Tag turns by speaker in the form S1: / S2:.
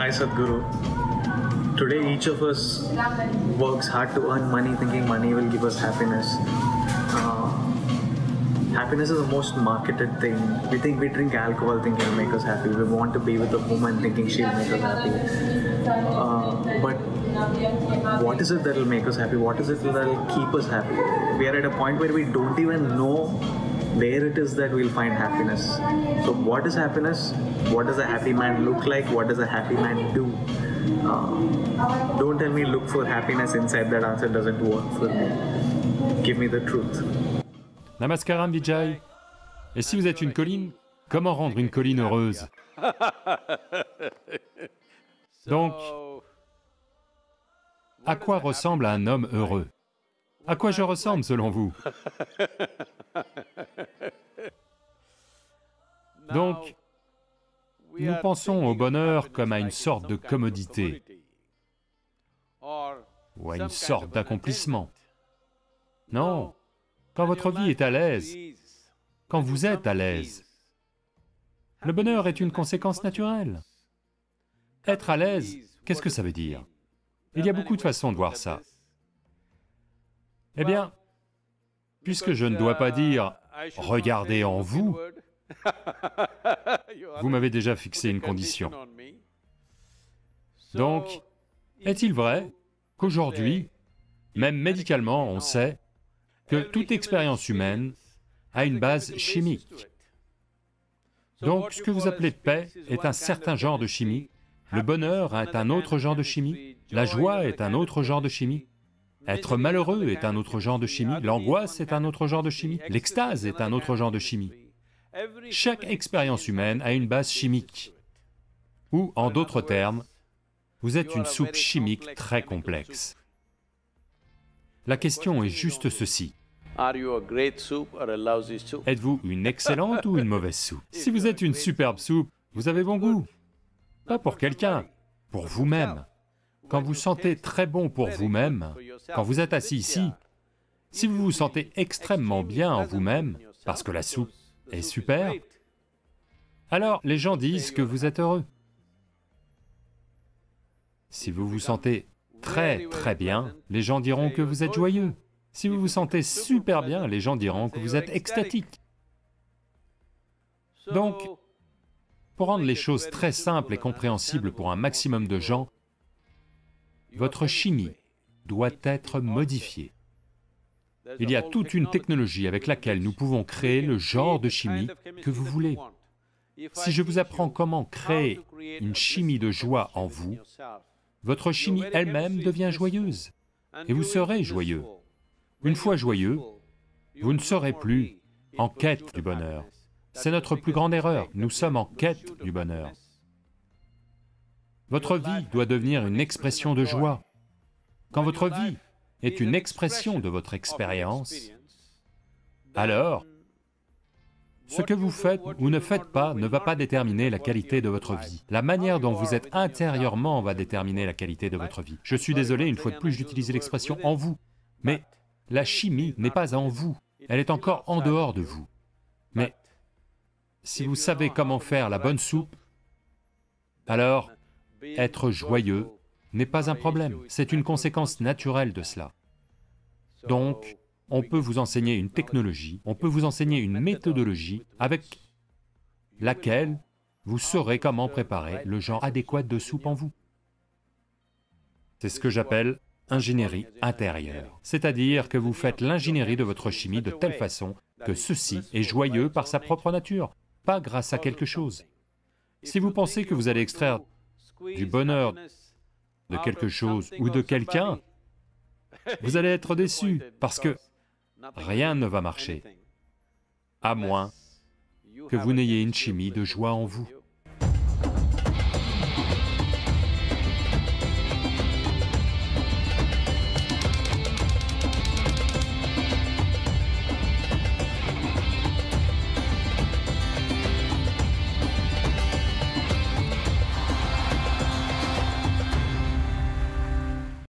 S1: Hi Sadhguru. Today each of us works hard to earn money thinking money will give us happiness. Happiness is the most marketed thing. We think we drink alcohol thinking it'll make us happy. We want to be with a woman thinking she'll make us happy. But what is it that will make us happy? What is it that will keep us happy? We are at a point where we don't even know where it is that we'll find happiness. So what is happiness? What does a happy man look like? What does a happy man do? Don't tell me look for happiness inside. That answer doesn't work for me. Give me the truth.
S2: Namaskaram Vijay. Et si vous êtes une colline, comment rendre une colline heureuse? Donc, à quoi ressemble un homme heureux? À quoi je ressemble selon vous? Donc, nous pensons au bonheur comme à une sorte de commodité, ou à une sorte d'accomplissement. Non, quand votre vie est à l'aise, quand vous êtes à l'aise, le bonheur est une conséquence naturelle. Être à l'aise, qu'est-ce que ça veut dire? Il y a beaucoup de façons de voir ça. Eh bien, puisque je ne dois pas dire « regardez en vous », vous m'avez déjà fixé une condition. Donc, est-il vrai qu'aujourd'hui, même médicalement, on sait que toute expérience humaine a une base chimique? Donc, ce que vous appelez paix est un certain genre de chimie, le bonheur est un autre genre de chimie, la joie est un autre genre de chimie, être malheureux est un autre genre de chimie, l'angoisse est un autre genre de chimie, l'extase est un autre genre de chimie. Chaque expérience humaine a une base chimique, ou, en d'autres termes, vous êtes une soupe chimique très complexe. La question est juste ceci. Êtes-vous une excellente ou une mauvaise soupe? Si vous êtes une superbe soupe, vous avez bon goût. Pas pour quelqu'un, pour vous-même. Quand vous sentez très bon pour vous-même, quand vous êtes assis ici, si vous vous sentez extrêmement bien en vous-même, parce que la soupe est super, alors les gens disent que vous êtes heureux. Si vous vous sentez très très bien, les gens diront que vous êtes joyeux. Si vous vous sentez super bien, les gens diront que vous êtes extatique. Donc, pour rendre les choses très simples et compréhensibles pour un maximum de gens, votre chimie doit être modifiée. Il y a toute une technologie avec laquelle nous pouvons créer le genre de chimie que vous voulez. Si je vous apprends comment créer une chimie de joie en vous, votre chimie elle-même devient joyeuse, et vous serez joyeux. Une fois joyeux, vous ne serez plus en quête du bonheur. C'est notre plus grande erreur, nous sommes en quête du bonheur. Votre vie doit devenir une expression de joie. Quand votre vie est une expression de votre expérience, alors, ce que vous faites ou ne faites pas ne va pas déterminer la qualité de votre vie. La manière dont vous êtes intérieurement va déterminer la qualité de votre vie. Je suis désolé, une fois de plus, j'utilise l'expression « en vous », mais la chimie n'est pas en vous, elle est encore en dehors de vous. Mais si vous savez comment faire la bonne soupe, alors être joyeux n'est pas un problème, c'est une conséquence naturelle de cela. Donc, on peut vous enseigner une technologie, on peut vous enseigner une méthodologie avec laquelle vous saurez comment préparer le genre adéquat de soupe en vous. C'est ce que j'appelle ingénierie intérieure, c'est-à-dire que vous faites l'ingénierie de votre chimie de telle façon que ceci est joyeux par sa propre nature, pas grâce à quelque chose. Si vous pensez que vous allez extraire du bonheur de quelque chose ou de quelqu'un, vous allez être déçu, parce que rien ne va marcher, à moins que vous n'ayez une chimie de joie en vous.